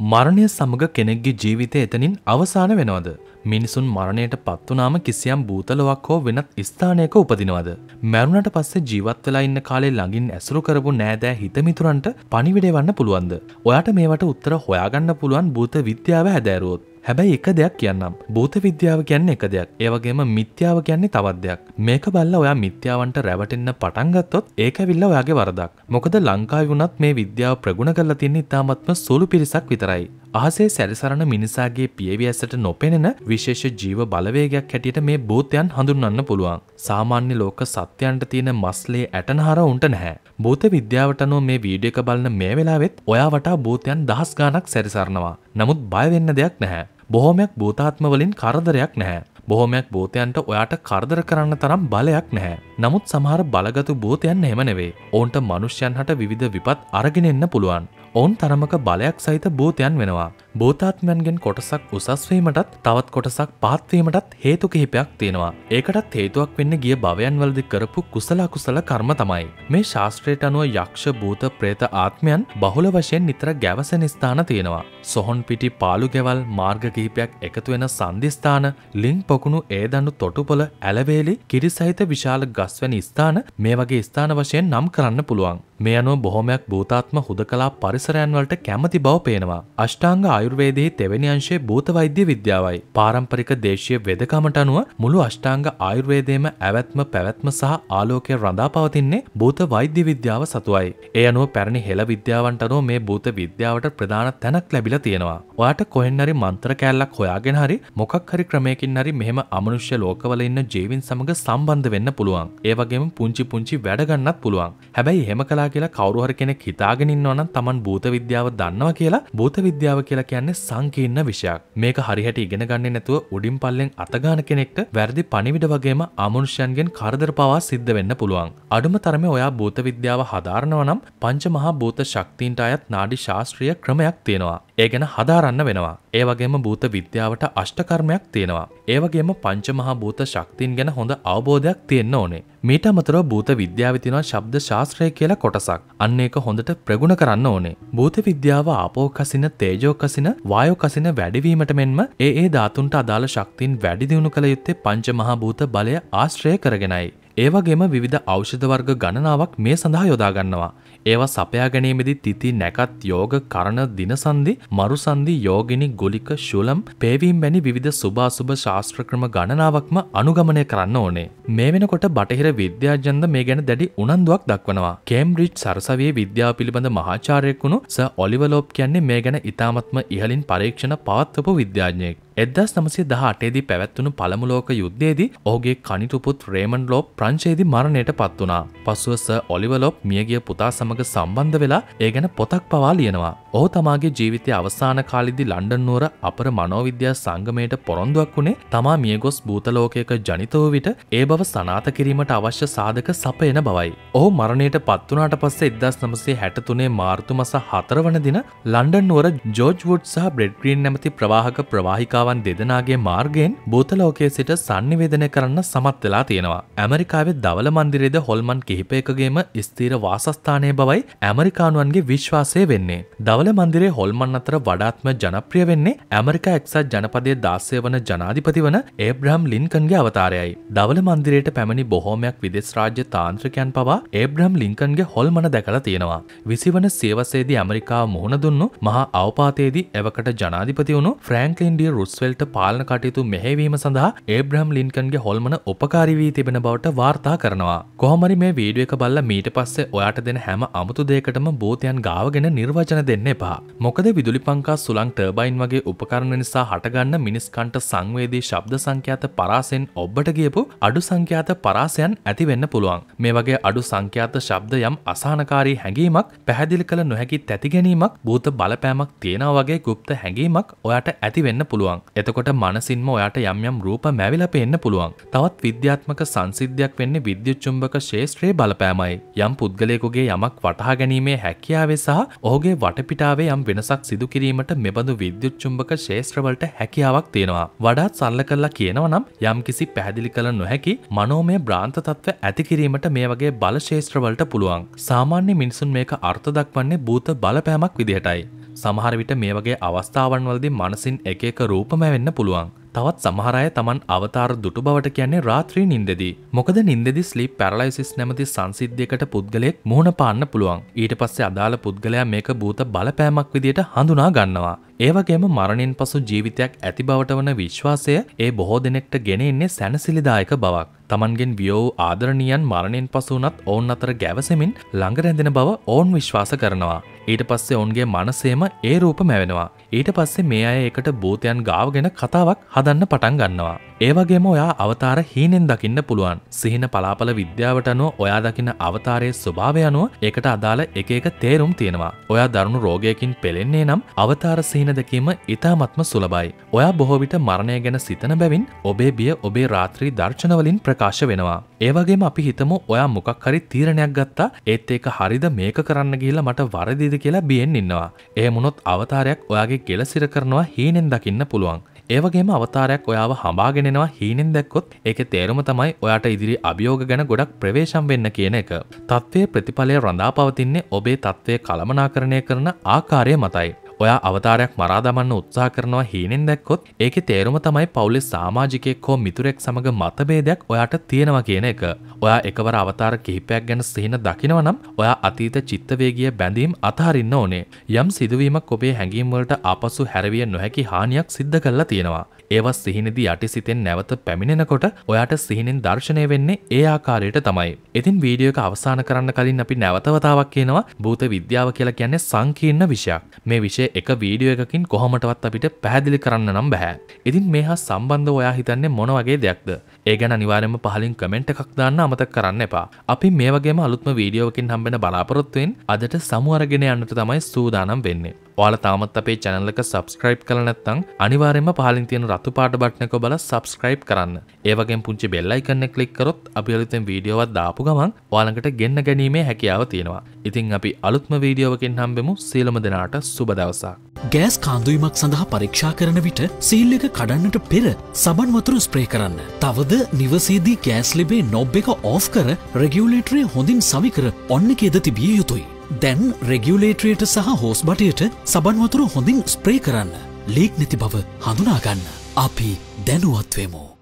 මරණය සමග කෙනෙක්ගේ ජීවිතය එතනින් අවසාන වෙනවද? මිනිසුන් මරණයට පත් වුණාම කිසියම් භූතලයක් හෝ වෙනත් ස්ථානයක උපදිනවද? මරුණට පස්සේ ජීවත් වෙලා ඉන්න කාලේ ළඟින් ඇසුරු කරපු නෑදෑ හිතමිතුරන්ට පණිවිඩ එවන්න පුළුවන්ද? ඔයාට මේවට උත්තර හොයාගන්න පුළුවන් භූත විද්‍යාව හැදෑරුවොත්. හැබැයි එක දෙයක් කියන්නම්. භූත විද්‍යාව කියන්නේ එක දෙයක්. ඒ වගේම මිත්‍යාව කියන්නේ තවත් දෙයක්. මේක බලලා ඔයා මිත්‍යාවන්ට රැවටෙන්න පටන් ගත්තොත් ඒක ඇවිල්ලා ඔයාගේ වරදක්. මොකද ලංකාවේ වුණත් මේ විද්‍යාව ප්‍රගුණ කරලා තියෙන ඉතාමත්ම සුළු පිරිසක් විතරයි. අහසේ සැරිසරන මිනිසාගේ පියවි ඇසට නොපෙනෙන විශේෂ ජීව බලවේගයක් හැටියට මේ භූතයන් හඳුන්වන්න පුළුවන්. සාමාන්‍ය ලෝක සත්‍යයන්ට තියෙන මස්ලේ ඇටනහර උන්ට නැහැ. භූත විද්‍යාවට අනුව මේ වීඩියෝ එක බලන මේ වෙලාවෙත් ඔයා වටා භූතයන් දහස් ගාණක් සැරිසරනවා. නමුත් බය වෙන්න දෙයක් නැහැ. බොහෝමයක් භූතාත්ම වලින් කරදරයක් නැහැ. බොහෝමයක් භූතයන්ට ඔයාට කරදර කරන්න තරම් බලයක් නැහැ. නමුත් සමහර බලගතු භූතයන් එහෙම නෙවෙයි. ඔවුන්ට මිනිස්යන් හට විවිධ විපත් අරගෙන එන්න පුළුවන්. ඔවුන් තරමක බලයක් සහිත භූතයන් වෙනවා. භූතාත්මයන්ගෙන් කොටසක් උසස් වීමටත් තවත් කොටසක් පහත් වීමටත් හේතු කිහිපයක් තියෙනවා. ඒකටත් හේතුවක් වෙන්න ගිය භවයන් වලදී කරපු කුසල අකුසල කර්ම තමයි. මේ ශාස්ත්‍රයට අනුව යක්ෂ භූත ප්‍රේත ආත්මයන් බහුල වශයෙන් නිතර ගැවසෙන ස්ථාන තියෙනවා. සොහොන් පිටි පාළු ගෙවල් මාර්ග කිහිපයක් එකතු වෙන සංදි ස්ථාන, ලිං පොකුණු ඒදඬු තොටුපොළ ඇලවේලි කිරි සහිත විශාල ගස් වැනි ස්ථාන මේ වගේ ස්ථාන වශයෙන් නම් කරන්න පුළුවන්. මේ අනුව බොහොමයක් භූතාත්ම හුදකලා පරිසරයන් වලට කැමති බව පේනවා. අෂ්ටාංග ආයුර්වේදයේ තෙවෙනි අංශයේ භූත වෛද්‍ය විද්‍යාවයි. පාරම්පරික දේශීය වෙදකමට අනුව මුළු අෂ්ටාංග ආයුර්වේදයේම ඇවැත්ම පැවැත්ම සහ ආලෝකය රඳා පවතින්නේ භූත වෛද්‍ය විද්‍යාව සතුවයි. ඒ අනුව පැරණි හෙළ විද්‍යාවන්ට අනුව මේ භූත විද්‍යාවට ප්‍රධාන තැනක් ලැබිලා තියෙනවා. ඔයාට කොහෙන් හරි මන්ත්‍ර කෑල්ලක් හොයාගෙන හරි මොකක් හරි ක්‍රමයකින් හරි මෙහෙම අමනුෂ්‍ය ලෝකවල ඉන්න ජීවීන් සමග සම්බන්ධ වෙන්න පුළුවන්. ඒ වගේම පුංචි පුංචි වැඩ ගන්නත් පුළුවන්. හැබැයි එහෙම කළා කියලා කවුරු හරි කෙනෙක් හිතාගෙන ඉන්නවා නම් Taman භූත විද්‍යාව දන්නවා කියලා. භූත විද්‍යාව කියලා කියන්නේ සංකීර්ණ විෂයක්. මේක හරියට ඉගෙන ගන්නේ නැතුව උඩින් පල්ලෙන් අතගාන කෙනෙක්ට වැරදි පණිවිඩ වගේම අමනුෂ්‍යයන්ගෙන් කරදර පවා සිද්ධ වෙන්න පුළුවන්. අඩුම තරමේ ඔයා භූත විද්‍යාව හදාරනවා නම් පංච මහා භූත ශක්තියින්ට අයත් නාඩි ශාස්ත්‍රීය ක්‍රමයක් තියෙනවා. ඒ ගැන හදාරන්න වෙනවා. ඒ වගේම භූත විද්‍යාවට අෂ්ටකර්මයක් තියෙනවා. ඒ වගේම පංච මහා භූත ශක්තියින් ගැන හොඳ අවබෝධයක් තියෙන්න ඕනේ. මීට අමතරව භූත විද්‍යාවේ තියෙනවා ශබ්ද ශාස්ත්‍රය කියලා කොටසක්. අන්න ඒක හොඳට ප්‍රගුණ කරන්න ඕනේ. භූත විද්‍යාව ආපෝ කසින, තේජෝ කසින, වායෝ කසින වැඩිවීමට මෙන්ම ඒ ධාතුන්ට අදාළ ශක්තියින් වැඩි දියුණු කළ යුත්තේ පංච මහා භූත බලය ආශ්‍රය කරගෙනයි. ඒ වගේම විවිධ ඖෂධ වර්ග ගණනාවක් මේ සඳහා යොදා ගන්නවා. ඒවා සපයා ගැනීමේදී තිති, නැකත්, යෝග, කරණ, දිනසන්ධි, මරුසන්ධි, යෝගිනි, ගුලික, ශූලම්, පේවීම් වැනි විවිධ සුභ අසුභ ශාස්ත්‍ර ක්‍රම ගණනාවක්ම අනුගමනය කරන්න ඕනේ. මේ වෙනකොට බටහිර විද්‍යාඥයන්ද මේ ගැන දැඩි උනන්දුවක් දක්වනවා. කේම්බ්‍රිජ් සරසවියේ විද්‍යාව පිළිබඳ මහාචාර්යෙක් වුණු සර් ඔලිවර් ලෝප් කියන්නේ මේ ගැන ඉතාමත්ම ඉහළින් පරීක්ෂණ පවත්වපු විද්‍යාඥයෙක්. 1918 දී පැවැත්වුණු පළමු ලෝක යුද්ධයේදී ඔහුගේ කනිටු පුත් රේමන්ඩ් ලෝප් ප්‍රංශයේදී මරණයට පත් වුණා. පසුව සර් ඔලිවර් ලෝප් මියගිය පුතා සමග සම්බන්ධ වෙලා ඒ ගැන පොතක් පවා ලියනවා. ඔහු තමාගේ ජීවිතයේ අවසාන කාලෙදී ලන්ඩන් නුවර අපර මනෝවිද්‍යා සංගමයට පොරොන්දුවක් වුණේ තමා මියගොස් භූත ලෝකයක ජනිත වූ විට ඒ බව සනාථ කිරීමට අවශ්‍ය සාධක සපයන බවයි. ඔහු මරණයට පත් වුණාට පස්සේ 1963 මාර්තු මාස 4 වන දින ලන්ඩන් නුවර ජෝර්ජ් වුඩ් සහ බ්‍රෙඩ් ග්‍රීන් නැමැති ප්‍රවාහක ප්‍රවාහිකාවන් දෙදෙනාගේ මාර්ගයෙන් භූත ලෝකයේ සිට sannivedanaya කරන්න සමත් වෙලා තියෙනවා. ඇමරිකාවේ දවල මන්දිරයේද හොල්මන් කිහිපයකගේම ස්ථීර වාසස්ථානයේ බවයි ඇමරිකානුවන්ගේ විශ්වාසය වෙන්නේ. දවල මන්දිරයේ හොල්මන් අතර වඩාත්ම ජනප්‍රිය වෙන්නේ ඇමරිකා එක්සත් ජනපදයේ 16 වන ජනාධිපති වන ඒබ්‍රහම් ලින්කන්ගේ අවතාරයයි. දවල මන්දිරයට පැමිණි බොහෝමයක් විදේශ රාජ්‍ය තාන්ත්‍රිකයන් පවා ඒබ්‍රහම් ලින්කන්ගේ හොල්මන දැකලා තියෙනවා. 20 වන සියවසේදී ඇමරිකාව මුහුණ දුන්නු මහා අවපාතයේදී එවකට ජනාධිපති වුණු ෆ්‍රැන්ක්ලින් ඩී රුස්වෙල්ට් පාලන කටයුතු මෙහෙයවීම සඳහා ඒබ්‍රහම් ලින්කන්ගේ හොල්මන උපකාරී වී තිබෙන බවට වාර්තා කරනවා. කොහොම හරි මේ වීඩියෝ එක බලලා මීට පස්සේ ඔයාට දෙන හැම අමුතු දෙයකටම භූතයන් ගාවගෙන නිර්වචන දෙන්න එපා. මොකද විදුලි පංකා සුළං ටර්බයින් වගේ උපකරණ නිසා හටගන්න මිනිස් කන්ට සංවේදී ශබ්ද සංඛ්‍යාත පරාසෙන් ඔබට ගියපු අඩු සංඛ්‍යාත පරාසයන් ඇති වෙන්න පුළුවන්. මේ වගේ අඩු සංඛ්‍යාත ශබ්ද යම් අසහනකාරී හැඟීමක්, පැහැදිලි කළ නොහැකි තැති ගැනීමක්, භූත බලපෑමක් තියෙනවා වගේ গুপ্ত හැඟීමක් ඔයාට ඇති වෙන්න පුළුවන්. එතකොට මනසින්ම ඔයාට යම් යම් රූප මැවිලා පේන්න පුළුවන්. තවත් විද්‍යාත්මක සංසිද්ධියක් වෙන්නේ විද්‍යුත් චුම්බක ක්ෂේත්‍රයේ බලපෑමයි. යම් පුද්ගලයෙකුගේ යමක් වටහා ගැනීමේ හැකියාවේ සහ ඔහුගේ වටපිටාවේ යම් වෙනසක් සිදු කිරීමට මෙබඳු විද්‍යුත් චුම්බක ක්ෂේත්‍රවලට හැකියාවක් තියෙනවා. වඩාත් සරල කරලා කියනවා නම් යම්කිසි පැහැදිලි කළ නොහැකි මනෝමය භ්‍රාන්ත තත්ත්ව ඇති කිරීමට මේ වගේ බල ක්ෂේත්‍රවලට පුළුවන්. සාමාන්‍ය මිනිසුන් මේක අර්ථ දක්වන්නේ භූත බලපෑමක් විදිහටයි. සමහර විට මේ වගේ අවස්ථාවන් වලදී මනසින් එක එක රූපම වෙන්න පුළුවන්. තවත් සමහර අය Taman අවතාර දුටු බවට කියන්නේ රාත්‍රී නිින්දෙදී. මොකද නිින්දෙදී ස්ලීප් පැරලයිසිස් නැමැති සංසිද්ධියකට පුද්ගලයෙක් මුහුණ පාන්න පුළුවන්. ඊට පස්සේ අදාළ පුද්ගලයා මේක භූත බලපෑමක් විදියට හඳුනා ගන්නවා. ඒ වගේම මරණයෙන් පසු ජීවිතයක් ඇති බවට වන විශ්වාසය ඒ බොහෝ දෙනෙක්ට ගෙන එන්නේ සැනසිලිදායක බවක්. Tamanගෙන් වියෝ වූ ආදරණීයන් මරණයෙන් පසු වුණත් ඔවුන් අතර ගැවසෙමින් ළඟ රැඳෙන බව ඔවුන් විශ්වාස කරනවා. ඊට පස්සේ ඔවුන්ගේ මනසේම ඒ රූප මැවෙනවා. ඊට පස්සේ මේ අය ඒකට භූතයන් ගාවගෙන කතාවක් හදන්න පටන් ගන්නවා. ඒ වගේම ඔයා අවතාර හීනෙන් දකින්න පුළුවන්. සිහින පලාපල විද්‍යාවට අනුව ඔයා දකින අවතාරයේ ස්වභාවය අනුව ඒකට අදාළ එක එක තේරුම් තියෙනවා. ඔයා දරුණු රෝගයකින් පෙළෙන්නේ නම් අවතාර සිහින දැකීම ඉතාමත්ම සුලභයි. ඔයා බොහෝ විට මරණය ගැන සිතන බැවින් ඔබේ බිය ඔබේ රාත්‍රී දර්ශන වලින් ප්‍රකාශ වෙනවා. ඒ වගේම අපි හිතමු ඔයා මොකක් හරි තීරණයක් ගත්තා. ඒත් ඒක හරිද මේක කරන්න ගිහිල්ලා මට වරදිද කියලා බියෙන් ඉන්නවා. එහෙම වුණොත් අවතාරයක් ඔයාගේ කෙලසිර කරනවා හීනෙන් දකින්න පුළුවන්. ඒ වගේම අවතාරයක් ඔයාව හඹාගෙන එනවා හීනෙන් දැක්කොත් ඒකේ තේරුම තමයි ඔයාට ඉදිරි අභියෝග ගැන ගොඩක් ප්‍රවේශම් වෙන්න කියන එක. තත්ත්වයේ ප්‍රතිඵලය රඳා පවතින්නේ ඔබේ තත්ත්වය කළමනාකරණය කරන ආකාරය මතයි. ඔයා අවතාරයක් මරා දමන්න උත්සාහ කරනවා හීනෙන් දැක්කොත් ඒකේ තේරුම තමයි පවුලේ සමාජිකයෙක් හෝ මිතුරෙක් සමග මතභේදයක් ඔයාට තියෙනවා කියන එක. ඔයා එකවර අවතාර කිහිපයක් ගැන සිහින දකිනවා නම් ඔයා අතීත චිත්තවේගීය බැඳීම් අතහරින්න ඕනේ. යම් සිදුවීමක් ඔබේ හැඟීම් වලට ආපසු හැරවිය නොහැකි හානියක් සිද්ධ කරලා තියෙනවා. ඒවා සිහිනේදී යටිසිතෙන් නැවත පැමිණෙනකොට ඔයාට සිහිනෙන් දර්ශනය වෙන්නේ ඒ ආකාරයට තමයි. ඉතින් වීඩියෝ එක අවසන් කරන්න කලින් අපි නැවත වතාවක් කියනවා භූත විද්‍යාව කියලා කියන්නේ සංකීර්ණ විෂයක්. මේ විෂය එක වීඩියෝ එකකින් කොහොමටවත් අපිට පැහැදිලි කරන්න නම් බෑ. ඉතින් මේ හා සම්බන්ධව ඔයා හිතන්නේ මොන වගේ දෙයක්ද? ඒ ගැන අනිවාර්යයෙන්ම පහලින් කමෙන්ට් එකක් දාන්න අමතක කරන්න එපා. අපි මේ වගේම අලුත්ම වීඩියෝ එකකින් හම්බෙන බලාපොරොත්තු වෙන අදට සමු අරගෙන යන්නට තමයි සූදානම් වෙන්නේ. ඔයාලා තාමත් අපේ channel එක subscribe කරලා නැත්නම් අනිවාර්යයෙන්ම පහලින් තියෙන රතු පාට බටන් එක ඔබලා subscribe කරන්න. ඒ වගේම පුංචි bell icon එක click කරොත් අපි අලුතෙන් වීඩියෝ එකක් දාපු ගමන් ඔයාලකට ගෙන්න ගැනීමේ හැකියාව තියෙනවා. ඉතින් අපි අලුත්ම වීඩියෝ එකකින් හම්බෙමු. සියලුම දෙනාට සුබ දවසක්. ගෑස් කාන්දුවීමක් සඳහා පරීක්ෂා කරන විට සීල් එක කඩන්නට පෙර සබන් වතුර ස්ප්‍රේ කරන්න. තවද නිවසේදී ගෑස් ලිබේ නොබ් එක ඕෆ් කර රෙගියුලේටරය හොඳින් සවිකර ඔන්න එකේද තිබිය යුතුයි. දැන් රෙගියුලේටරයට සහ හෝස් බටයට සබන් වතුර හොඳින් ස්ප්‍රේ කරන්න. ලීක් නැති බව හඳුනා ගන්න. අපි දැනුවත් වෙමු.